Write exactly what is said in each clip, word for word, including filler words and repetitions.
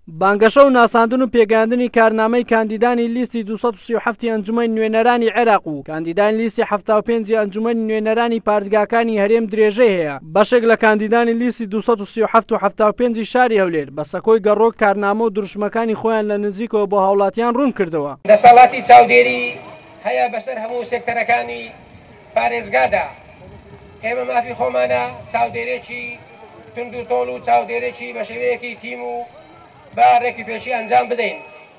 بانگەشە و ناساندن و پێگەاندنی کارنامەی کاندیدانی لیستی دووسەد و سی و سەفت ئەنجومەنی نوێنەرانی عێراق و کاندیدانی لیستی هەفتاد و پێنج ئەنجومەنی نوێنەرانی پارێزگاکانی هەرێم درێژە هەیە. بەشێک لە کاندیدانی لیستی دووسەد و سی و سەفت و هەفتاد و پێنج شاری هەولێر بە سەکۆی گەڕۆک کارنامە و دروشمەکانی خۆیان لە نزیکەوە بۆ هاوڵاتیان ڕوون کردەوە. دەسەڵاتی چاودێری هەیە بەسەر هەموو سێکتەرەکانی پارێزگادا. ئێمە مافی خۆمانە چاودێرێکی تند و تۆڵ و چاودێرێکی بە شێوەیەکی تیم و بارێکی پێشی ئەنجام بدەین.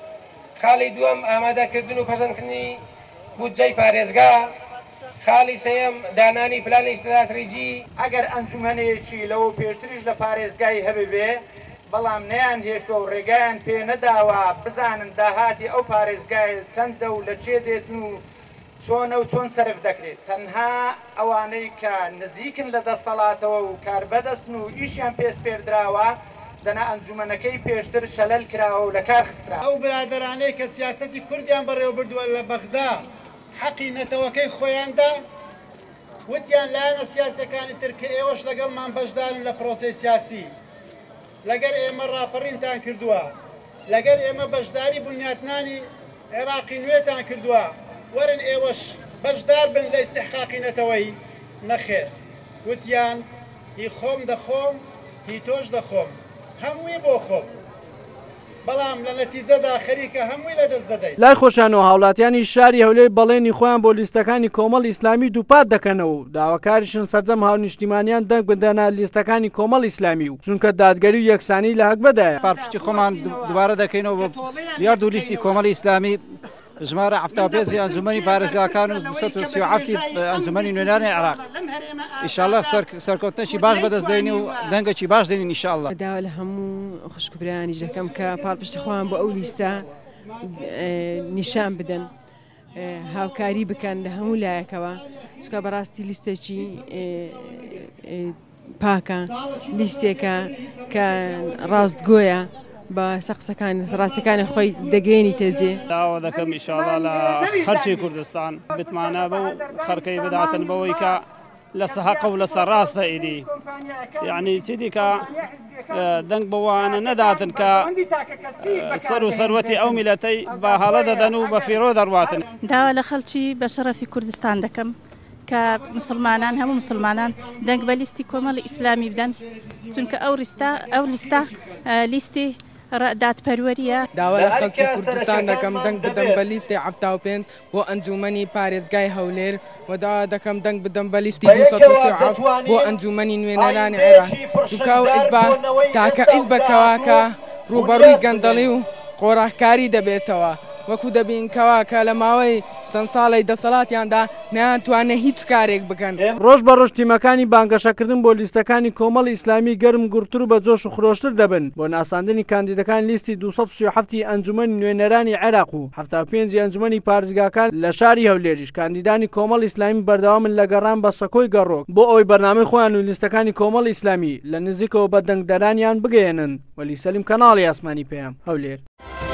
خاڵی دووەم ئامادەکردن و پەسەندکردنی بودجەی پارێزگا. خاڵی سەیەم دانانی پلانی ئیستراتیجی. ئەگەر ئەنجومەنەیەکی لەوە پێشتریش لە پارێزگای هەبێ بەڵام نەیان هێشتۆ و ڕێگایان پێ نەداوە بزانن داهاتی ئەو پارێزگای چەندە و لە چێ دێتن و چۆنە و چۆن سەرف دەکرێت. تەنها ئەوانەی کە نزیکن لە دەستەڵاتەوە و کاربەدەستن و ئیشیان پێس پێردراوە دەنا ئەنجومەنەکەی پێشتر شەلەل کراوە و لە کار خسترا. ئەو برادرانەی کە سیاسەتی کوردیان بەڕێوە بردووە لە بەغدا حەقی نەتەوەکەی خۆیاندا وتیان لایەنە سیاسەکانی تر کە ئێوەش لەگەڵمان بەشدارن لە پرۆسەی سیاسی. لەگەر ئێمە ڕاپەڕینتان کردووە، لەگەر ئێمە بەشداری بنیاتنانی عێراقی نوێتان کردووە، وەرن ئێوەش بەشدار بن لە ئیستیحقاقی نەتەوەی. نەخێر، وتیان هی خۆم دەخۆم هی تۆش دەخۆم، هەمووی بۆ خۆم، بەڵام لە نەتیجەدا خەریکە هەمووی لە دەست دەدەین. لای خۆشانەوە هاوڵاتیانی شاری هەولێر بەڵێنی خۆیان بۆ لیستەکانی کۆمەڵ ئیسلامی دووپات دەکەنەوە و داواکاریشن سەرجەم هاونیشتیمانیان دەنگ بدەنە لیستەکانی کۆمەڵ ئیسلامی و چونکە دادگەری و یەکسانی لە هەکبەدایە. پارپشتی خۆمان دووبارە دەکەینەوە بۆ یارد و لیستی کۆمەڵی ئیسلامی ژمارە هەفتاد و پێنج ئەنجومەنی پارێزگاکان و دووسەد و سی و سەفت ئەنجومەنی نوێنەرانی عێراق. ئینشاءالله سەرکەوتنەی باش بەدەستدەینی و دەنگێکی باش دێنین ئینشاءالله. داوا لە هەموو خوشکبرانی دەکەم کە پاڵپشتی خۆیان بۆ ئەو لیستە نیشان بدەن، هاوکاری بکەن لە هەموو لایەکەوە، چونکە بەڕاستی لیستێکی پاکە، لیستێکە کە ڕاستگۆیە بە سەقسەکان ڕاستەکانی خۆی دەگەێنی تێجێ. داوا دەکەم ئینشاءالله لە خەرچی کوردستان بتمانە بە و خەرکەی بداتن بەوەی کە لە سەحەق و لەسەر ڕاستە ئیدی، یعنی چی دیکە دەنگ بەوانە نەداتن کە سەر و سەروەتی ئەو میلەتەی بە هەڵە دەدەن و بە فیرۆ دەڕواتن. داوا لە خەڵکی بە شەرەفی کوردستان دەکەم کە مسلمانان هەموو مسلمانان دەنگ بە لیستی کۆمەڵی ئیسلامی بدەن، چونکە ئەو ئەو لیستە لیستی دادپەروەریە. داوا لە خەڵکی کوردستان دەکەم دەنگ بدەم بە لیستی هەفتاد و پێنج بۆ ئەنجومەنی پارێزگای هەولێر و داوا دەکەم دەنگ بدەم بە لیستی دووسەد و سی و سەفت بۆ ئەنجومەنی نوێنەرانی عێراق. دووکا و ئیزبا تاکە ئیزبەکەواکە ڕوبەڕووی گەندەڵی و قۆڕاکاری دەبێتەوە، وەکو دەبین کەواکە لە ماوەی چەند ساڵی دەسەڵاتیاندا نەیانتوانێ هیچ کارێک بکەن. ڕۆژ بە ڕۆژ تیمەکانی بانگەشەکردن بۆ لیستەکانی کۆمەڵ ئیسلامی گەرم گورتر و بە جۆش و خرۆشتر دەبن بۆ ناساندنی کاندیدەکان لیستی دووسەد و سی و سەفت ئەنجومەنی نوێنەرانی عێراق و هەفتاد و پێنج ئەنجومەنی پارێزگاکان لە شاری هەولێریش. کاندیدانی کۆمەڵ ئیسلامی بەردەوامن لە گەڕان بە سەکۆی گەڕۆک بۆ ئەوەی بەرنامەی خۆیان و لیستەکانی کۆمەڵ ئیسلامی لە نزیکەوە بە دەنگدەرانیان بگەێنن. وەلی سەلیم کەناڵی ئاسمانی پێیان هەولێر.